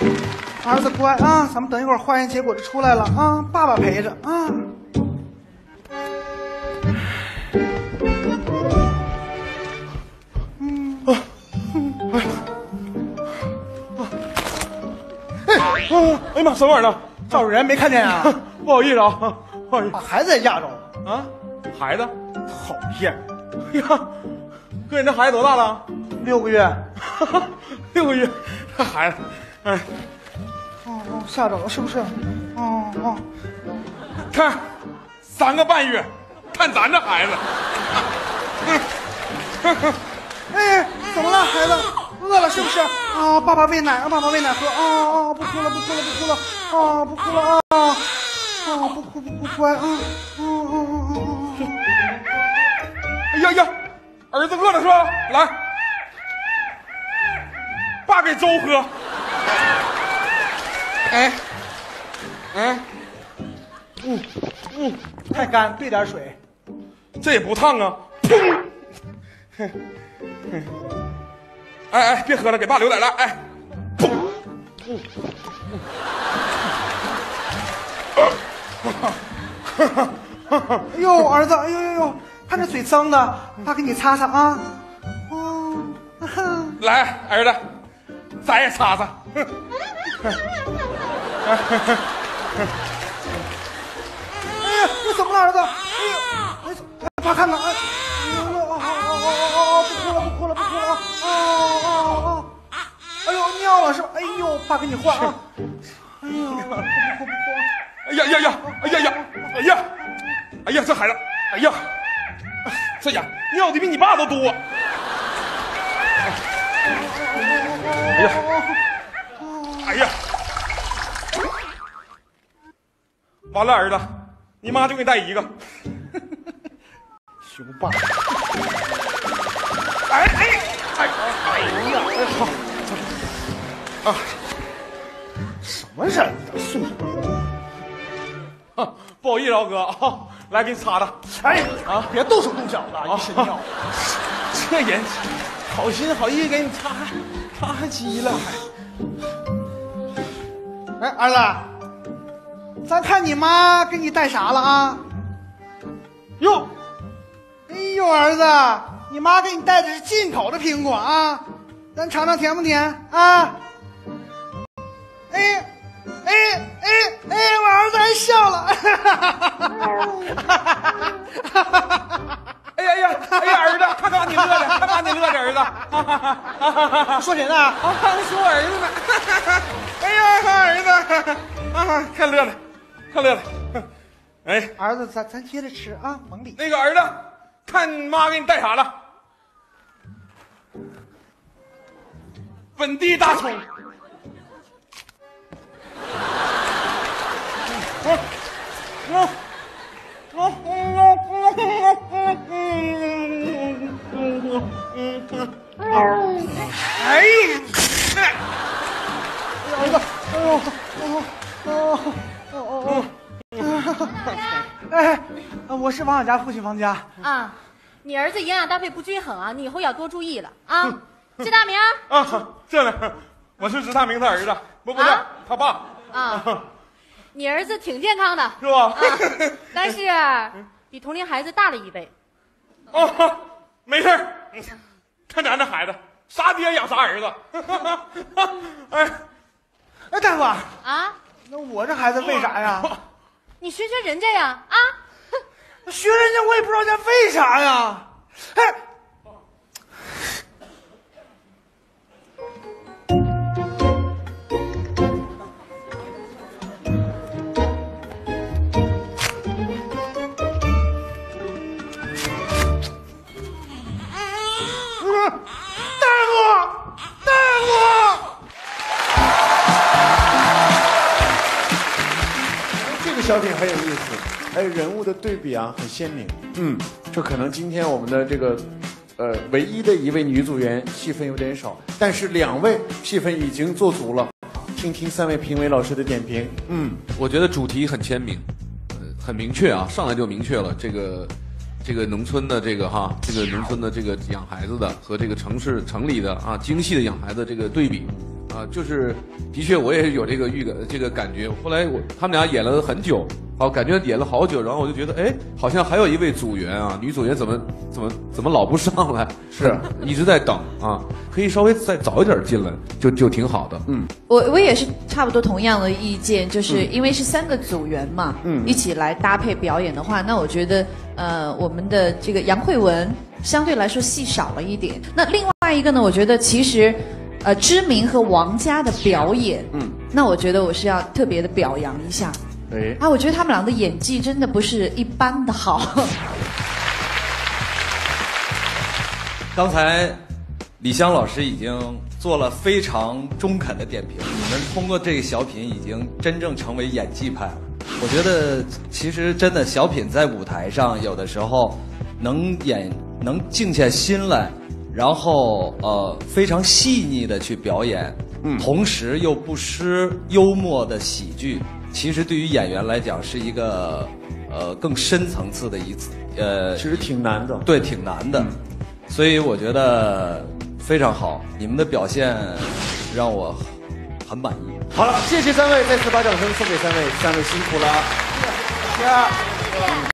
儿子乖啊，咱们等一会儿化验结果就出来了啊，爸爸陪着啊。 哎呀妈，什么玩意儿呢？ 赵主任没看见啊？ 不好意思啊，不好意思把孩子也压着了啊，孩子， 讨厌。 哎呀，哥，你这孩子多大了 ？6个月。 6个月，这孩子，哎， 吓着了是不是？ 看，3个半月，看咱这孩子。 哎，怎么了，孩子？饿了是不是？啊，爸爸喂奶啊，爸爸喂奶喝啊，不哭了，不哭了，不哭了啊，不哭了啊，不哭不哭，乖啊， 哎呀呀，儿子饿了是吧？来，爸给粥喝。哎， 太干，兑点水。 这也不烫啊！砰！哎，别喝了，给爸留点来。哎，砰！ 哎呦，儿子，哎呦，看这嘴脏的，爸给你擦擦啊。 来，儿子，咱也擦擦。 哎呀，这怎么了，儿子？哎呦，爸看看，不哭了啊！哎呦，尿了是吧？哎呦，爸给你换啊！哎呦，不哭！ 哎呀，这孩子，哎呀，这家尿的比你爸都多。哎呀，完了，儿子，你妈就给你带一个。 熊爸。 哎呀，好啊！ 什么人呢？送什么？ 不好意思，敖哥啊，来给你擦擦。 哎啊，别动手动脚的，一身尿。 这人好心好意给你擦还急了还。哎，儿子，咱看你妈给你带啥了啊？哟，哎呦，儿子，你妈给你带的是进口的苹果啊，咱尝尝甜不甜啊？我儿子还笑了。 哎呀，儿子，看你乐的，儿子。 说谁呢？ 说儿子呢。哎呀，儿子，看乐了。哎， 儿子，咱接着吃啊，甭理。 那个儿子，看你妈给你带啥了？本地大葱。 我是王小家父亲王家啊，你儿子营养搭配不均衡啊，你以后要多注意了啊。支大明啊，这呢，我是支大明他儿子，不对，他爸啊。你儿子挺健康的， 是吧？ 啊，但是比同龄孩子大了1倍。 哦，没事，看咱这孩子，啥爹养啥儿子。 哎，大夫啊， 那我这孩子为啥呀？ 你学人家呀啊！ 学人家我也不知道人家为啥呀。哎。大夫！ 这个小品很有意思，还有人物的对比啊，很鲜明。这可能今天我们的这个唯一的一位女组员戏份有点少，但是2位戏份已经做足了。听听3位评委老师的点评。 我觉得主题很鲜明，很明确啊，上来就明确了这个农村的这个农村的这个养孩子的和这个城里的啊精细的养孩子这个对比， 啊，就是的确我也有这个这个感觉。后来他们俩演了很久，感觉演了好久，然后我就觉得，哎，好像还有一位组员啊，女组员怎么老不上来？ 是一直在等啊，可以稍微再早一点进来，就挺好的。 我也是差不多同样的意见，就是因为是3个组员嘛，一起来搭配表演的话，那我觉得我们的这个杨慧文相对来说戏少了一点。那另外一个呢，我觉得其实知名和王佳的表演，那我觉得我是要特别的表扬一下。我觉得他们俩的演技真的不是一般的好。 刚才李湘老师已经做了非常中肯的点评，你们通过这个小品已经真正成为演技派了。我觉得其实真的小品在舞台上有的时候能静下心来，然后非常细腻的去表演，同时又不失幽默的喜剧，其实对于演员来讲是一个更深层次的其实挺难的。 对，挺难的。所以我觉得非常好，你们的表现让我很满意。 好了，谢谢3位，再次把掌声送给3位，3位辛苦了。谢谢。